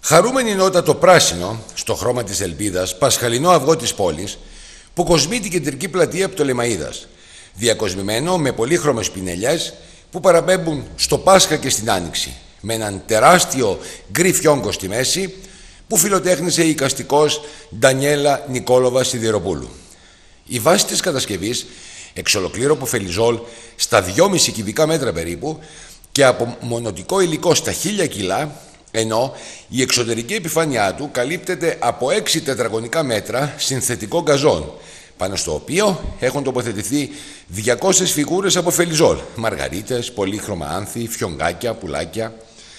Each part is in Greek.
Χαρούμενη νότα το πράσινο, στο χρώμα της ελπίδας, πασχαλινό αυγό της πόλης, που κοσμεί την κεντρική πλατεία Πτολεμαΐδας, διακοσμημένο με πολύχρωμες πινελιές που παραπέμπουν στο Πάσχα και στην Άνοιξη, με έναν τεράστιο γκρι φιόγκο στη μέση που φιλοτέχνησε η εικαστικός Ντανιέλα Νικόλοβα Σιδηροπούλου. Η βάση της κατασκευής, εξ ολοκλήρου από φελιζόλ στα 2,5 κυβικά μέτρα περίπου και από μονοτικό υλικό στα 1.000 κιλά, ενώ η εξωτερική επιφάνειά του καλύπτεται από 6 τετραγωνικά μέτρα συνθετικό γκαζόν, πάνω στο οποίο έχουν τοποθετηθεί 200 φιγούρες από φελιζόλ, μαργαρίτες, πολύχρωμα άνθη, φιονγκάκια, πουλάκια.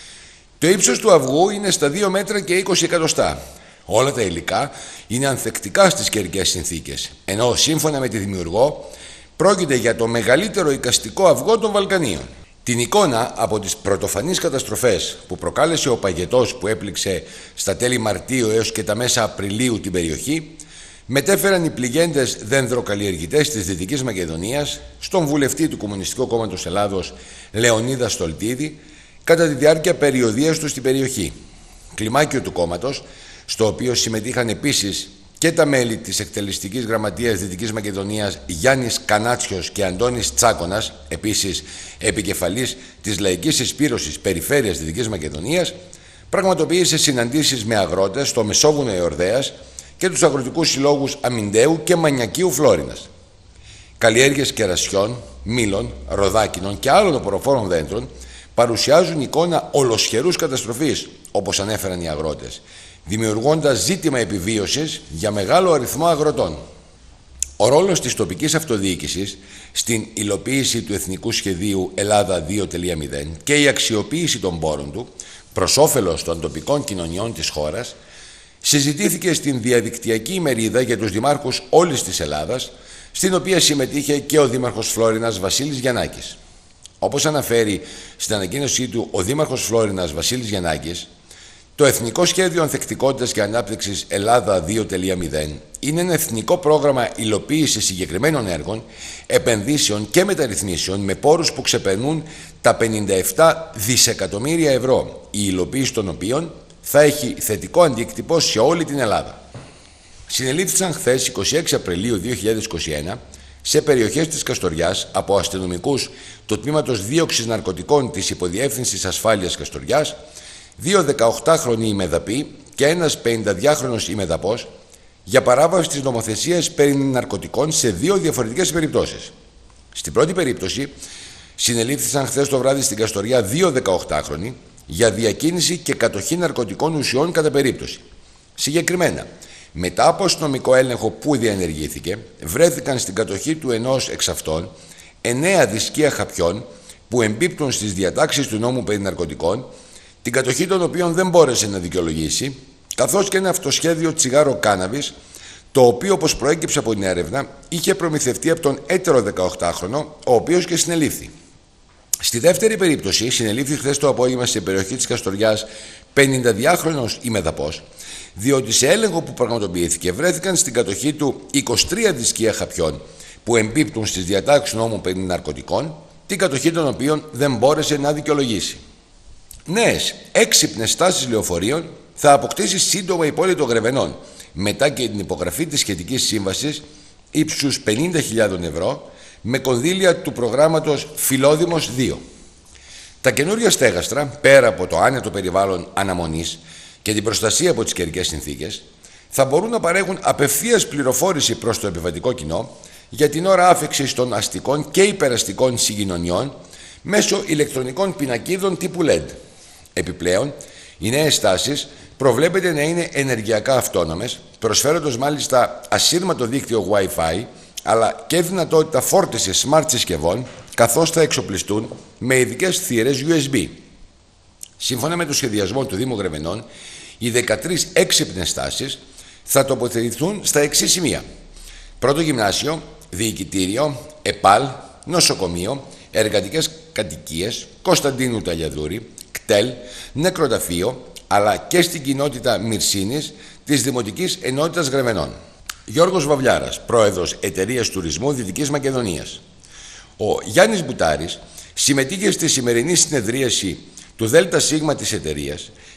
Το ύψος του αυγού είναι στα 2 μέτρα και 20 εκατοστά. Όλα τα υλικά είναι ανθεκτικά στις καιρικές συνθήκες, ενώ σύμφωνα με τη δημιουργό πρόκειται για το μεγαλύτερο εικαστικό αυγό των Βαλκανίων. Την εικόνα από τις πρωτοφανείς καταστροφές που προκάλεσε ο παγετός που έπληξε στα τέλη Μαρτίου έως και τα μέσα Απριλίου την περιοχή, μετέφεραν οι πληγέντες δένδροκαλλιεργητές της Δυτικής Μακεδονίας στον βουλευτή του Κομμουνιστικού Κόμματος Ελλάδος Λεωνίδα Στολτίδη κατά τη διάρκεια περιοδίας του στην περιοχή. Κλιμάκιο του κόμματος, στο οποίο συμμετείχαν επίσης και τα μέλη της εκτελεστικής γραμματείας Δυτικής Μακεδονίας Γιάννης Κανάτσιος και Αντώνης Τσάκωνας, επίσης επικεφαλής της Λαϊκής Συσπήρωσης Περιφέρειας Δυτικής Μακεδονίας, πραγματοποίησε συναντήσεις με αγρότες στο Μεσόβουνο Εορδέας και τους αγροτικούς συλλόγους Αμυντέου και Μανιακίου Φλόρινας. Καλλιέργειες κερασιών, μήλων, ροδάκινων και άλλων οποροφόρων δέντρων παρουσιάζουν εικόνα ολοσχερούς καταστροφής, όπως ανέφεραν οι αγρότες, δημιουργώντας ζήτημα επιβίωσης για μεγάλο αριθμό αγροτών. Ο ρόλος της τοπικής αυτοδιοίκησης στην υλοποίηση του Εθνικού Σχεδίου Ελλάδα 2.0 και η αξιοποίηση των πόρων του προς όφελος των τοπικών κοινωνιών της χώρας συζητήθηκε στην διαδικτυακή ημερίδα για τους δημάρχους όλης της Ελλάδας, στην οποία συμμετείχε και ο Δήμαρχος Φλόρινας Βασίλης Γιαννάκης. Όπως αναφέρει στην ανακοίνωσή του ο Δήμαρχος Φλόρινας Βασίλης Γιαννάκης, το Εθνικό Σχέδιο Ανθεκτικότητας και Ανάπτυξης Ελλάδα 2.0 είναι ένα εθνικό πρόγραμμα υλοποίησης συγκεκριμένων έργων, επενδύσεων και μεταρρυθμίσεων με πόρους που ξεπερνούν τα 57 δισεκατομμύρια ευρώ, η υλοποίηση των οποίων θα έχει θετικό αντίκτυπο σε όλη την Ελλάδα. Συνελήφθησαν χθες 26 Απριλίου 2021 σε περιοχές της Καστοριάς από αστυνομικούς του Τμήματος Δίωξης Ναρκωτικών της Υποδιεύθυνσης Ασφάλειας Καστοριάς 2 18χρονοι ημεδαποί και ένας 52χρονος ημεδαπός για παράβαση της νομοθεσίας περί ναρκωτικών σε 2 διαφορετικές περιπτώσεις. Στην πρώτη περίπτωση συνελήφθησαν χθες το βράδυ στην Καστοριά 2 18χρονοι για διακίνηση και κατοχή ναρκωτικών ουσιών κατά περίπτωση. Συγκεκριμένα, μετά από αστυνομικό έλεγχο που διενεργήθηκε, βρέθηκαν στην κατοχή του ενός εξ αυτών 9 δισκία χαπιών που εμπίπτουν στις διατάξεις του νόμου περί ναρκωτικών, την κατοχή των οποίων δεν μπόρεσε να δικαιολογήσει, καθώς και ένα αυτοσχέδιο τσιγάρο κάναβης, το οποίο, όπως προέκυψε από την έρευνα, είχε προμηθευτεί από τον έτερο 18χρονο, ο οποίος και συνελήφθη. Στη δεύτερη περίπτωση, συνελήφθη χθες το απόγευμα στην περιοχή της Καστοριάς 52χρονος ημεδαπός, διότι σε έλεγχο που πραγματοποιήθηκε βρέθηκαν στην κατοχή του 23 δισκία χαπιών που εμπίπτουν στις διατάξεις του νόμου περί ναρκωτικών, την κατοχή των οποίων δεν μπόρεσε να δικαιολογήσει. Νέες έξυπνες στάσεις λεωφορείων θα αποκτήσει σύντομα η πόλη των Γρεβενών, μετά και την υπογραφή της σχετικής σύμβασης ύψους 50.000 ευρώ με κονδύλια του προγράμματος Φιλόδημος 2. Τα καινούργια στέγαστρα, πέρα από το άνετο περιβάλλον αναμονής και την προστασία από τις καιρικές συνθήκες, θα μπορούν να παρέχουν απευθείας πληροφόρηση προς το επιβατικό κοινό για την ώρα άφιξης των αστικών και υπεραστικών συγκοινωνιών μέσω ηλεκτρονικών πινακίδων τύπου LED. Επιπλέον, οι νέες στάσεις προβλέπεται να είναι ενεργειακά αυτόνομες, προσφέροντας μάλιστα ασύρματο δίκτυο Wi-Fi, αλλά και δυνατότητα φόρτισης smart συσκευών, καθώς θα εξοπλιστούν με ειδικές θύρες USB. Σύμφωνα με το σχεδιασμό του Δήμου Γρεβενών, οι 13 έξυπνες στάσεις θα τοποθετηθούν στα εξής σημεία: πρώτο γυμνάσιο, διοικητήριο, ΕΠΑΛ, νοσοκομείο, εργατικές κατοικίες, Κωνσταντίνου Ταλιαδούρη, κτέλ, νεκροταφείο, αλλά και στην κοινότητα Μυρσίνης της Δημοτικής Ενότητας Γρεβενών. Γιώργος Βαβλιάρας, πρόεδρος Εταιρείας Τουρισμού Δυτικής Μακεδονίας. Ο Γιάννης Μπουτάρης συμμετείχε στη σημερινή συνεδρίαση του ΔΣ της εταιρείας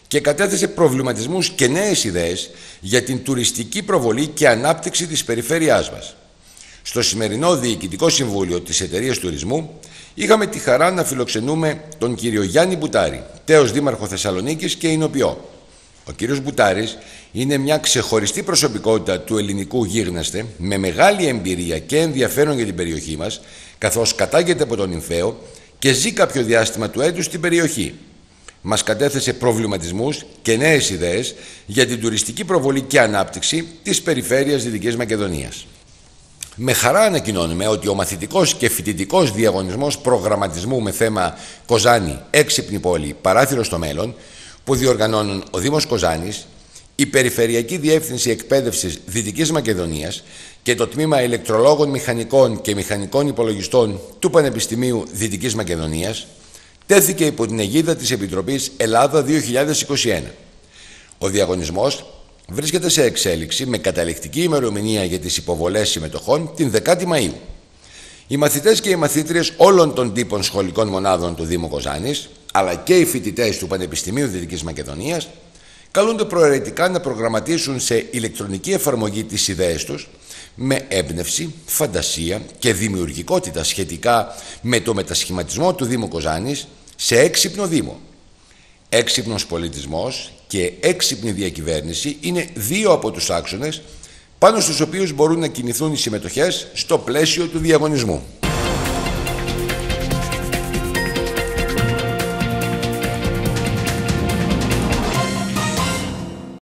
και κατέθεσε προβληματισμούς και νέες ιδέες για την τουριστική προβολή και ανάπτυξη της περιφέρειάς μας. Στο σημερινό Διοικητικό Συμβούλιο της Εταιρείας Τουρισμού είχαμε τη χαρά να φιλοξενούμε τον κύριο Γιάννη Μπουτάρη, τέος Δήμαρχο Θεσσαλονίκης και εινοποιό. Ο κύριος Μπουτάρης είναι μια ξεχωριστή προσωπικότητα του ελληνικού γίγνεσθε, με μεγάλη εμπειρία και ενδιαφέρον για την περιοχή μας, καθώς κατάγεται από τον Νυμφαίο και ζει κάποιο διάστημα του έτους στην περιοχή. Μας κατέθεσε προβληματισμούς και νέες ιδέες για την τουριστική προβολή και ανάπτυξη της περιφέρειας Δυτικής Μακεδονίας. Με χαρά ανακοινώνουμε ότι ο μαθητικός και φοιτητικός διαγωνισμός προγραμματισμού με θέμα Κοζάνη, έξυπνη πόλη, παράθυρο στο μέλλον, που διοργανώνουν ο Δήμος Κοζάνης, η Περιφερειακή Διεύθυνση Εκπαίδευσης Δυτικής Μακεδονίας και το Τμήμα Ηλεκτρολόγων Μηχανικών και Μηχανικών Υπολογιστών του Πανεπιστημίου Δυτικής Μακεδονίας, τέθηκε υπό την αιγίδα της Επιτροπής Ελλάδα 2021. Ο διαγωνισμός βρίσκεται σε εξέλιξη με καταληκτική ημερομηνία για τις υποβολές συμμετοχών την 10η Μαΐου. Οι μαθητές και οι μαθήτριες όλων των τύπων σχολικών μονάδων του Δήμου Κοζάνης, αλλά και οι φοιτητές του Πανεπιστημίου Δυτικής Μακεδονίας, καλούνται προαιρετικά να προγραμματίσουν σε ηλεκτρονική εφαρμογή τις ιδέες τους με έμπνευση, φαντασία και δημιουργικότητα σχετικά με το μετασχηματισμό του Δήμου Κοζάνης σε έξυπνο Δήμο. Έξυπνος πολιτισμός και έξυπνη διακυβέρνηση είναι δύο από τους άξονες πάνω στους οποίους μπορούν να κινηθούν οι συμμετοχές στο πλαίσιο του διαγωνισμού.